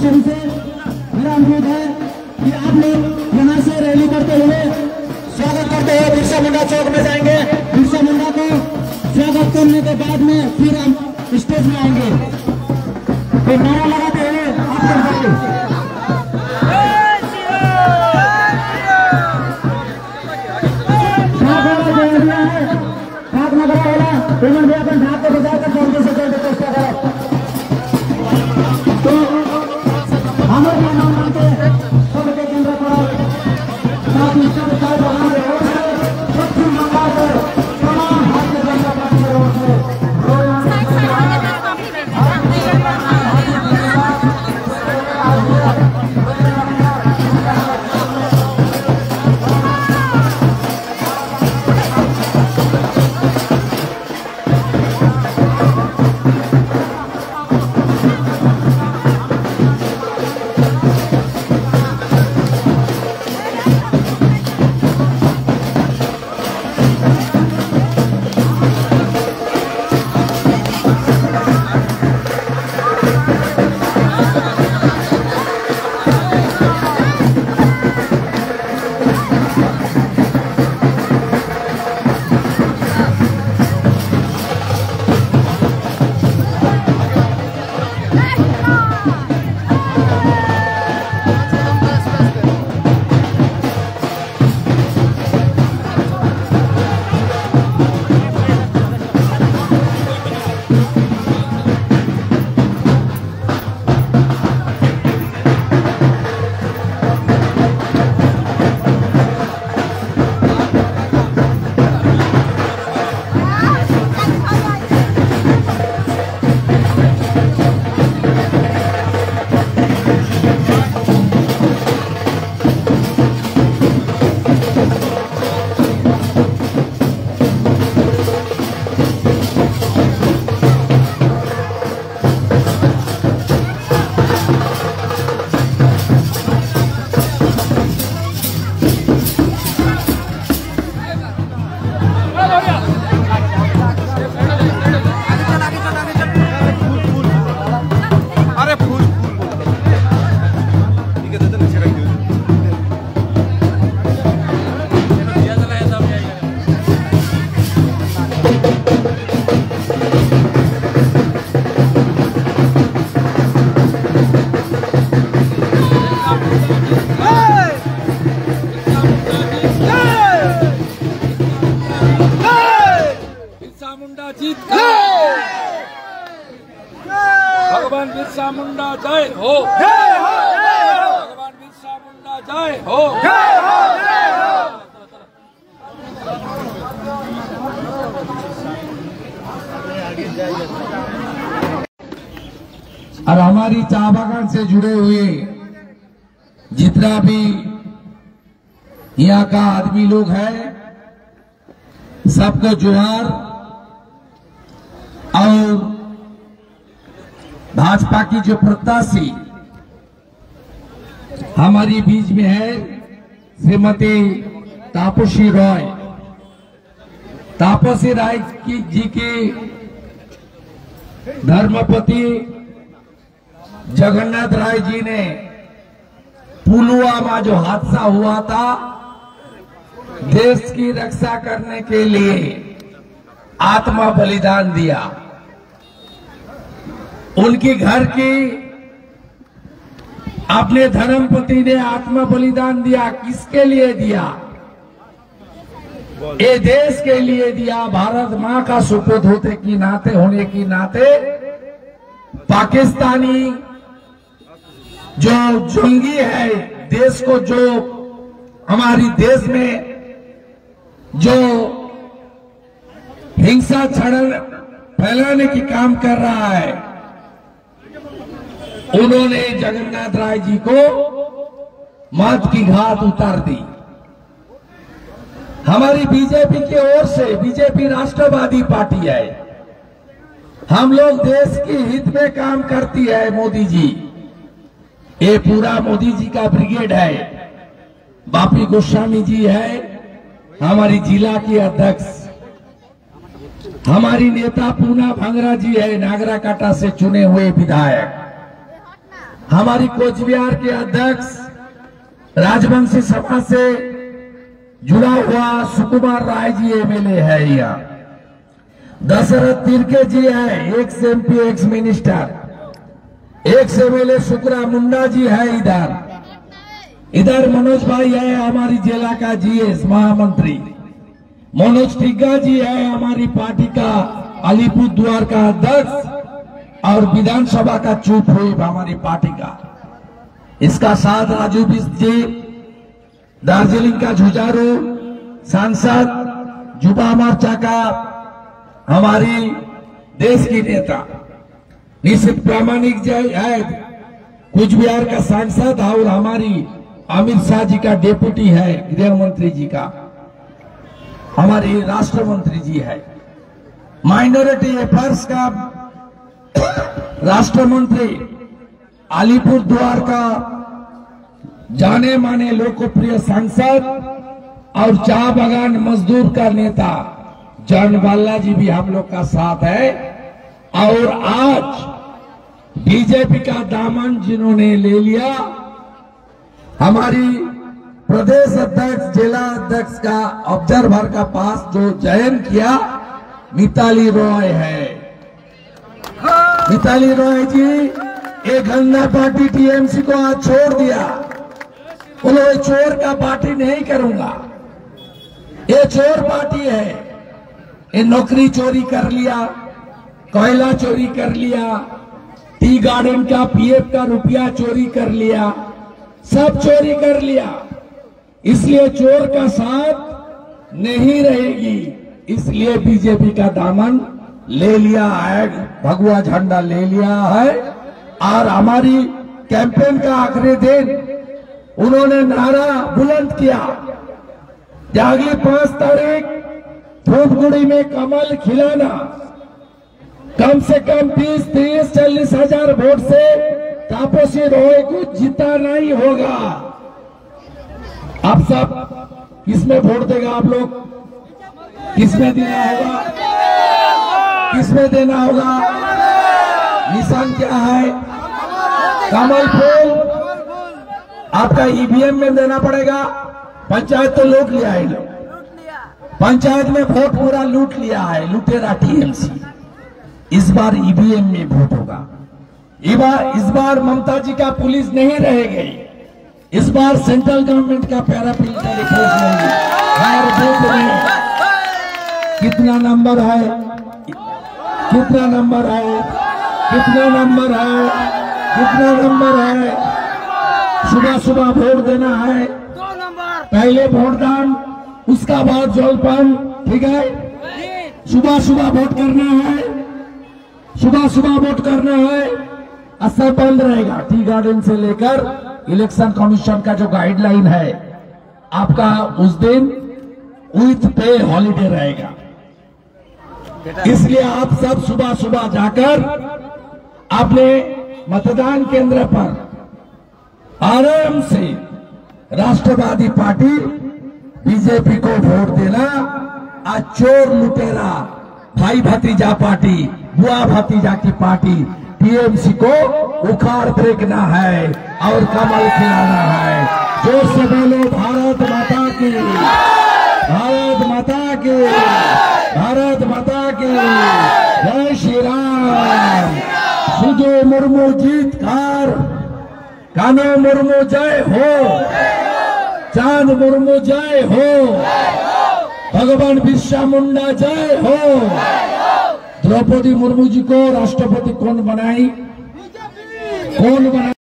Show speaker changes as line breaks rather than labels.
सभी से मेरा अनुरोध है कि आप लोग यहाँ से रैली करते हुए स्वागत करते हुए बिरसा मुंडा चौक में जाएंगे। बिरसा मुंडा को स्वागत करने के बाद में फिर हम स्टेज में आएंगे। तो नारा लगाते हुए आप पेमेंट भैया अपन ढाक के बजाय कर जल्दी से जल्दी चेष्टा करो। तो हम लोग नाम मानते सबके केंद्र पर साथ में सब साथ बना रहे हो पश्चिम बंगाल से तमाम भारतीय जनता पार्टी के ओर से
भगवान बिरसा मुंडा जय हो, भगवान बिरसा मुंडा जय हो।
और हमारी चाय बागान से जुड़े हुए जितना भी यहाँ का आदमी लोग है सबको जोहार। और भाजपा की जो प्रत्याशी हमारी बीच में है श्रीमती तापसी रॉय, तापसी राय जी की धर्मपति जगन्नाथ राय जी ने पुलवामा जो हादसा हुआ था देश की रक्षा करने के लिए आत्मा बलिदान दिया। उनके घर की अपने धर्मपति ने आत्मा बलिदान दिया। किसके लिए दिया? ये देश के लिए दिया। भारत मां का सुपुत्र होने की नाते पाकिस्तानी जो जंगी है देश को, जो हमारी देश में जो हिंसा छड़न फैलाने की काम कर रहा है, उन्होंने जगन्नाथ राय जी को मौत की घाट उतार दी। हमारी बीजेपी की ओर से, बीजेपी राष्ट्रवादी पार्टी है, हम लोग देश के हित में काम करती है। मोदी जी, ये पूरा मोदी जी का ब्रिगेड है। बापी गोस्वामी जी है हमारी जिला की अध्यक्ष, हमारी नेता पूना भांगरा जी है नागराकाटा से चुने हुए विधायक, हमारी कोचबिहार के अध्यक्ष राजवंशी सभा से जुड़ा हुआ सुकुमार राय जी एमएलए है यहाँ, दशरथ तिर्के जी है ex MP ex minister, ex MLA Shukra Munda ji है इधर मनोज भाई है हमारी जिला का जीएस महामंत्री, मनोज टिग्गा जी है हमारी पार्टी का अलीपुरद्वार का अध्यक्ष और विधानसभा का चीफ व्हिप हमारी पार्टी का। इसका साथ राजू बिस्ट जी दार्जिलिंग का जुझारू सांसद, युवा मोर्चा का हमारी देश की नेता निशित प्रामाणिक जी है कुचबिहार का सांसद और हमारी अमित शाह जी का डेप्यूटी है, गृह मंत्री जी का हमारी राष्ट्र मंत्री जी है, माइनॉरिटी अफेयर्स का राष्ट्र मंत्री, अलीपुरद्वार का जाने माने लोकप्रिय सांसद और चाय बागान मजदूर का नेता जॉन बाला जी भी हम लोग का साथ है। और आज बीजेपी का दामन जिन्होंने ले लिया, हमारी प्रदेश अध्यक्ष जिला अध्यक्ष का ऑब्जर्वर का पास जो चयन किया मिताली रॉय है। मिताली रॉय जी एक गंदा पार्टी टीएमसी को आज छोड़ दिया, बोलो चोर का पार्टी नहीं करूंगा, ये चोर पार्टी है, ये नौकरी चोरी कर लिया, कोयला चोरी कर लिया, टी गार्डन का पीएफ का रुपया चोरी कर लिया, सब चोरी कर लिया, इसलिए चोर का साथ नहीं रहेगी, इसलिए बीजेपी का दामन ले लिया है, भगवा झंडा ले लिया है। और हमारी कैंपेन का आखिरी दिन उन्होंने नारा बुलंद किया कि अगली 5 तारीख धूपगुड़ी में कमल खिलाना, कम से कम 20-30-40 हजार वोट से तापसी रॉय को जिताना ही होगा। आप सब किसमें वोट देगा, आप लोग किसमें देना होगा, किसमें देना होगा, निशान क्या है, कमल फूल आपका ईवीएम में देना पड़ेगा। पंचायत तो लूट लिया है, पंचायत में वोट पूरा लूट लिया है, लुटेरा टीएमसी। इस बार ईवीएम में वोट होगा, इस बार ममता जी का पुलिस नहीं रहेगी, इस बार सेंट्रल गवर्नमेंट का पैरामिलिट्री फोर्स रहेगी। हर बूथ में कितना नंबर है, कितना नंबर है, कितना नंबर है, कितना नंबर है, सुबह सुबह वोट देना है, पहले वोटदान उसका बाद जलपान, ठीक है, सुबह सुबह वोट करना है, सुबह सुबह वोट करना है। असर बंद रहेगा, टी गार्डन से लेकर इलेक्शन कमीशन का जो गाइडलाइन है आपका उस दिन विथ पे हॉलीडे रहेगा, इसलिए आप सब सुबह सुबह जाकर अपने मतदान केंद्र पर आराम से राष्ट्रवादी पार्टी बीजेपी को वोट देना। आज चोर लुटेरा भाई भतीजा पार्टी, बुआ भतीजा की पार्टी टीएमसी को उखाड़ फेंकना है और कमल खिलाना है। जोर से बोलो भारत माता की, भारत माता की, भारत माता की जय श्री राम। सुजो मुर्मू जीतकार, कानो मुर्मू जय हो, चांद मुर्मू जय हो, भगवान बिरसा मुंडा जय हो। द्रौपदी मुर्मू जी को राष्ट्रपति कौन बनाई, कौन बनाई?